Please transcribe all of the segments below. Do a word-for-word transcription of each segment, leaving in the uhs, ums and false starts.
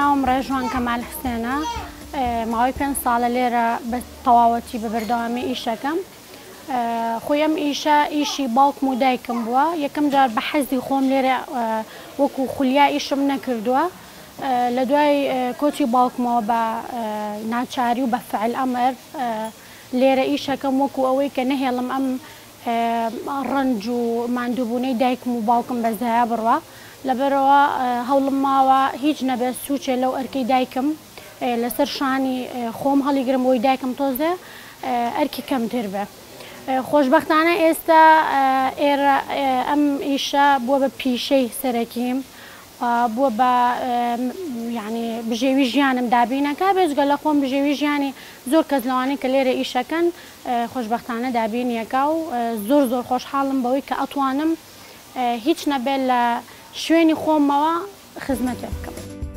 ناوم ڕێژوان کەمال حسێنە ماوەی پێنج ساڵە لێرە بە تەواوەتی بە بەردەوامی ئیشەکەم. خۆی ئەم ئیشە ئیشی باوکم و دایکم بووە. یەکەم جار بە حەزی خۆم لێرە وەکو خولیا ئیشم نەکردووە. لە دوای کۆچی باوکمەوە بە ناچاری و بە فعل ئەمر لێرە ئیشەکەم وەکو ئەوەی کە نەهێڵم ئەم ڕەنج و ماندووبوونەی دایکم و باوکم بەزایە بڕوە. لەبەرەوە هەوڵم ماوە هیچ نەبێت سوچێ لەو ئەرکەی دایکم لەسەر شانی خۆم هەڵیگرم بۆی دایکم تۆزێ ئەرکی کەمتر بێ. خۆشبەختانە ئێستا ئێرە ئەم ئیشە بووە بە پیشەی سەرەکیم، بووە بە یعنی بژێوی ژیانم دابینەکە بێجگە لە خۆم بژێوی ژیانی زۆر کەس لەوانەی کە لێرە ئیشەکەن خۆشبەختانە دابینیەکە و زۆر زۆر خۆشحاڵم بەوەی کە ئەتوانم هیچ نەبێت لە شوێنی خۆمەوە خزمەتێ بکەم.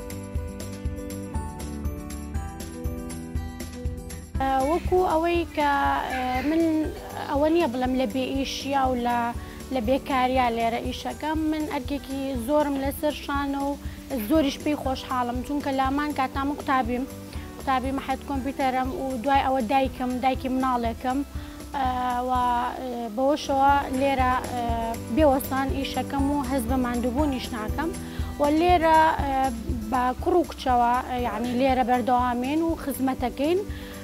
وەکو ئەوەی کە من ئەوە نییە بڵم لە بێ ئیشیا و لە بێکاریا لێرە ئیشەکەم، من ئەرکێکی زۆرم لەسەر شانە و زۆریش پێی خۆشحاڵم، چونکە لامان کاتام و قوتابیم قوتابی مەحەد کۆمپیوتەرم و دوای ئەوە دایکم دایکی مناڵێکم و بەوەشەوە لێرە بێوەستان ئیشەکەم و هەز بە ماندووبوونیش ناکەم و لێرە بە کوڕ و کچەوە یعنی لێرە بەردەوامین و خزمەتەکەین.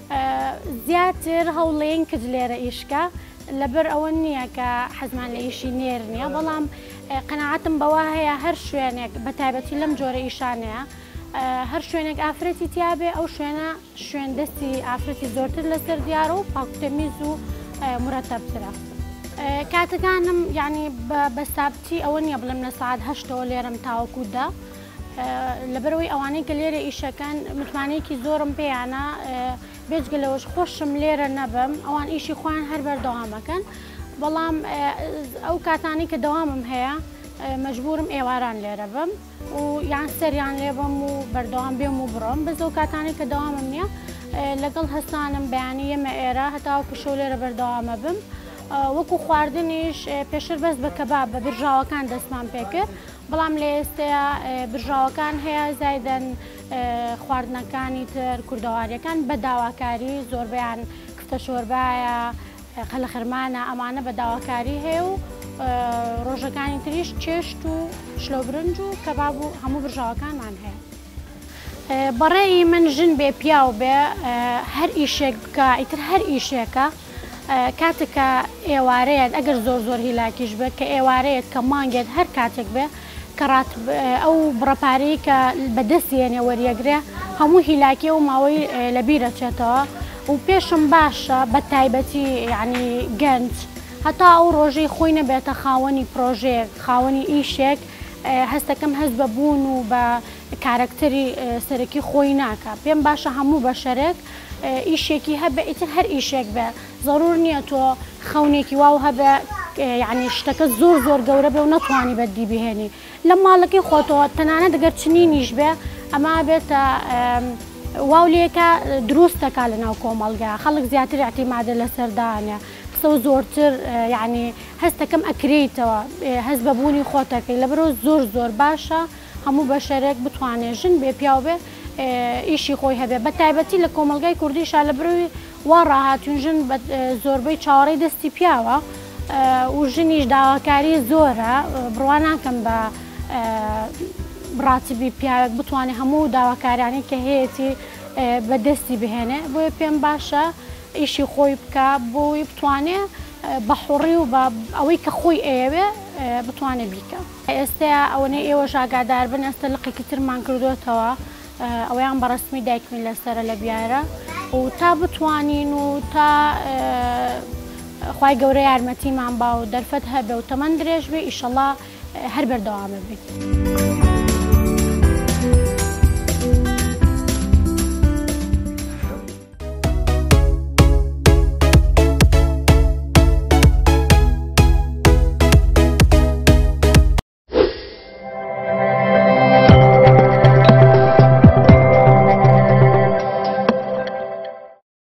زیاتر هەوڵێن کرد لێرە ئیشکە لەبەر ئەوە نییە کە حەزمان لە ئیشی نێر نییە، بەڵام قەناعەتم بەوە هەیە هەر شوێنێک بە تایبەتی لەم جۆرە ئیشانەیە هەر شوێنێک ئافرەتی تیابێ ئەو شوێنە شوێن دەستی ئافرەتی زۆرتر لەسەر دیارە و پاکوتەمیز و مرەتەبترە. کاتەکانم یعنی بە سابتی ئەوە نییە بڵم لە سەعات هەشتەوە لێرەم تاوەکودا، لەبەرەوەی ئەوانەی کە لێرە ئیشەکەن متمانەیەکی زۆرم پێیانە بێجگە لەوەش خۆشم لێرە نەبم، ئەوان ئیشی خۆیان هەر بەردەوامەکەن، بەڵام ئەو کاتانی کە دەوامم هەیە مەجبورم ئێواران لێرە بم و یان سەریان لێ بم و بەردەوام بێم و بڕۆم. بەس ئەو کاتانی کە دەوامم نییە لەگەڵ هەستانم بەیانی ئێمە ئێرە هەتاوەکو شەو لێرە بەردەوامە بم. وەکو خواردنیش پێشتر بەس بە کەباب بە برژاوەکان دەستمان پێکرد، بەڵام لە ئێستایا برژاوەکان هەیە زایدەن خواردنەکانی تر کوردەواریەکان بە داواکاری زۆربیان کفتە شۆربایە قەلە خرمانە ئەمانە بە داواکاری هەیە و ڕۆژەکانی تریش چێشت و شلۆ برنج و کەباب و هەموو برژاوەکانمان هەیە. بەڕێی من ژن بێ پیاو بێ هەر ئیشێک بکە ئیتر هەر ئیشێکە کاتێککە ئێوارەیەت ئەگەر زۆر زۆر هیلاکیش بێت کە ئێوارەیەت کە مانگێت هەر کاتێک بێ کە ئەو بڕەپارەی کە بەدەستێنێ وەریەگرێ هەموو هیلاکی و ماوەی لەبیرە چێتەوە و پێشم باشە بە تایبەتی یعنی گەنج هەتا ئەو ڕۆژەی خۆی نەبێتە خاوەنی پرۆژێک خاوەنی ئیشێک هەستەکەم هەست بە بوون و بە کارکتەری سەرەکی خۆی ناکە. پێم باشە هەموو بەشەرێک ئیشێکی هەبێ ئیتر هەر ئیشێک بێ، ضرور نییە تۆ خەونێکی واو هەبێ یعنی شتەکە زۆر زۆر گەورە بێ و نەتوانی بەدی بهێنی لە ماڵەکەی خۆتەوە تەنانەت دەگەر چنینیش بێ ئەما بێتە واو لێکە دروستەکە لە ناو کۆمەڵگا خەڵک زیاتر اعتیمادە لەسەردانە قسە و زۆرتر یعنی هەستەکەم ئەکرێتەوە هەست بەبوونی خۆتەکەی لەبەرەوە زۆر زۆر باشە هەموو بەشەرێک بتوانێت ژن بێ پیاو بێ ئیشی خۆی هەبێ بە تایبەتی لە کۆمەلگای کوردیشا لە بروی وا ڕاهاتون ژن زۆربەی چاوەڕێی دەستی پیاوە و ژنیش داواکاری زۆرە بڕوان ناکەم بە ڕاتبی پیاوێک بتوانێت هەموو داواکاریانی کە هەیەی بەدەستی بهێنێ بۆیە پێم باشە ئیشی خۆی بکە بۆی بتوانێت بە حوڕی و بە ئەوەی کە خۆی ئەوێ بتوانێت بیکە. ئێستا ئەوەنەی ئێوەش ئاگادار بن ئێستا لقێکی ترمان کردوێتەوە ئەویان بەڕستمی دایکمین لەسرە لە بیارە و تا بتوانین و تا خوای گەورە یارمەتیمان با و دەرفەت هەبێ و تەمەند درێژ بێ ئیشەڵڵا هەر بەردەوامە بێت.